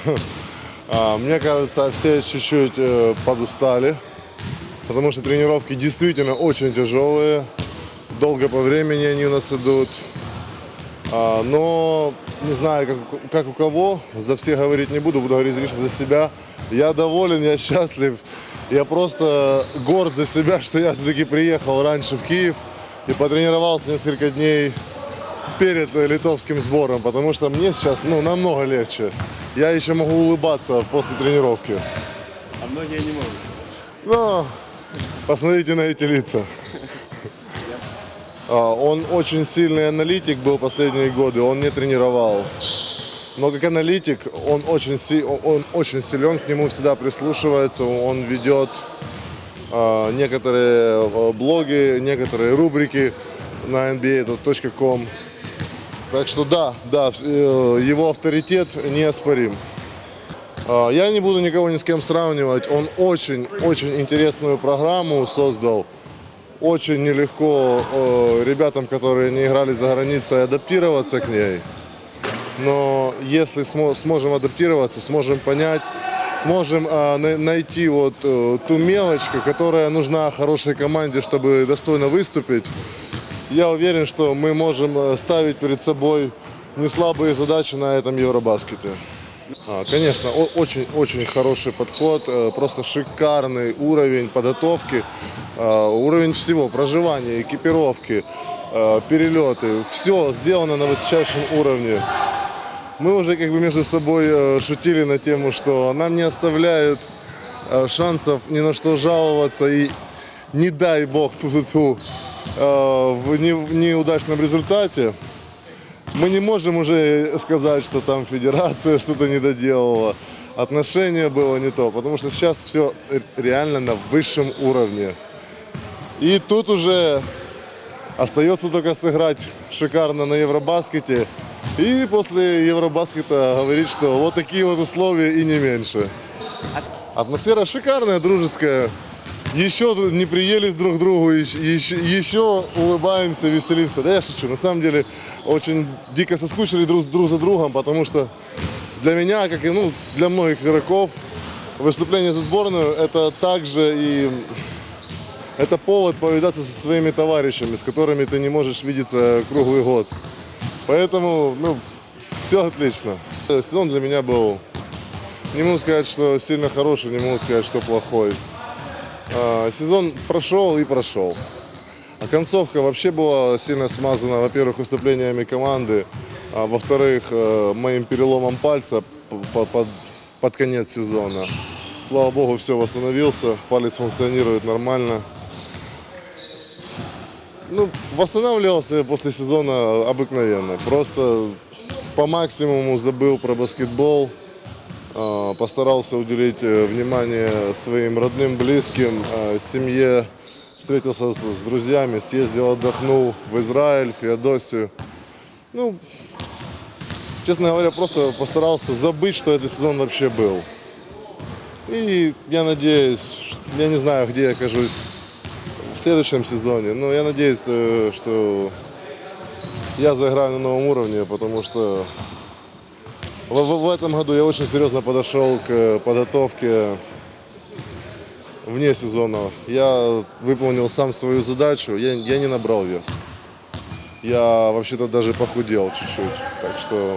Мне кажется, все чуть-чуть подустали, потому что тренировки действительно очень тяжелые, долго по времени они у нас идут. Но не знаю, как у кого, за всех говорить не буду говорить лишь за себя. Я доволен, я счастлив, я просто горд за себя, что я все-таки приехал раньше в Киев и потренировался несколько дней перед литовским сбором, потому что мне сейчас намного легче. Я еще могу улыбаться после тренировки. А многие не могут. Но посмотрите на эти лица. Он очень сильный аналитик был последние годы, он не тренировал. Но как аналитик он очень силен, к нему всегда прислушивается, он ведет некоторые блоги, некоторые рубрики на nba.com. Так что да, его авторитет неоспорим. Я не буду никого ни с кем сравнивать. Он очень интересную программу создал. Очень нелегко ребятам, которые не играли за границей, адаптироваться к ней. Но если сможем адаптироваться, сможем понять, сможем найти вот ту мелочку, которая нужна хорошей команде, чтобы достойно выступить, я уверен, что мы можем ставить перед собой неслабые задачи на этом Евробаскете. Конечно, очень хороший подход, просто шикарный уровень подготовки, уровень всего, проживания, экипировки, перелеты. Все сделано на высочайшем уровне. Мы уже между собой шутили на тему, что нам не оставляют шансов ни на что жаловаться и не дай бог в неудачном результате. Мы не можем уже сказать, что там федерация что-то не доделала, отношение было не то, потому что сейчас все реально на высшем уровне. И тут уже остается только сыграть шикарно на Евробаскете и после Евробаскета говорить, что вот такие вот условия и не меньше. Атмосфера шикарная, дружеская. Еще не приелись друг к другу, еще улыбаемся, веселимся. Да я шучу, на самом деле очень дико соскучили друг за другом, потому что для меня, как и для многих игроков, выступление за сборную это также и это повод повидаться со своими товарищами, с которыми ты не можешь видеться круглый год. Поэтому, все отлично. Сезон для меня был, не могу сказать, что сильно хороший, не могу сказать, что плохой. Сезон прошел и прошел. А концовка вообще была сильно смазана, во-первых, выступлениями команды, а во-вторых, моим переломом пальца под конец сезона. Слава богу, все восстановился, палец функционирует нормально. Восстанавливался после сезона обыкновенно. Просто по максимуму забыл про баскетбол. Постарался уделить внимание своим родным, близким, семье. Встретился с друзьями, съездил, отдохнул в Израиль, в Феодосию. Честно говоря, просто постарался забыть, что этот сезон вообще был. И я надеюсь, я не знаю, где я окажусь в следующем сезоне, но я надеюсь, что я заиграю на новом уровне, потому что в этом году я очень серьезно подошел к подготовке вне сезона. Я выполнил сам свою задачу, я не набрал вес. Я вообще-то даже похудел чуть-чуть. Так что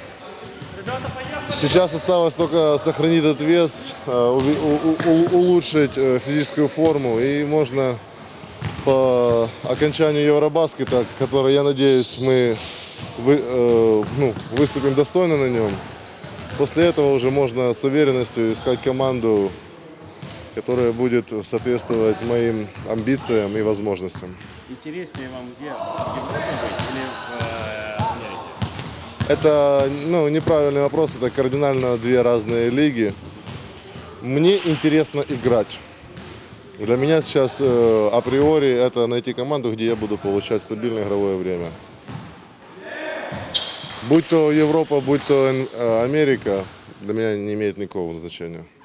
сейчас осталось только сохранить этот вес, улучшить физическую форму, и можно по окончанию Евробаскета, который, я надеюсь, мы выступим достойно на нем. После этого уже можно с уверенностью искать команду, которая будет соответствовать моим амбициям и возможностям. Интереснее вам где? В Европе быть или в Америке? Это неправильный вопрос, это кардинально две разные лиги. Мне интересно играть. Для меня сейчас априори это найти команду, где я буду получать стабильное игровое время. Будь то Европа, будь то Америка, для меня не имеет никакого значения.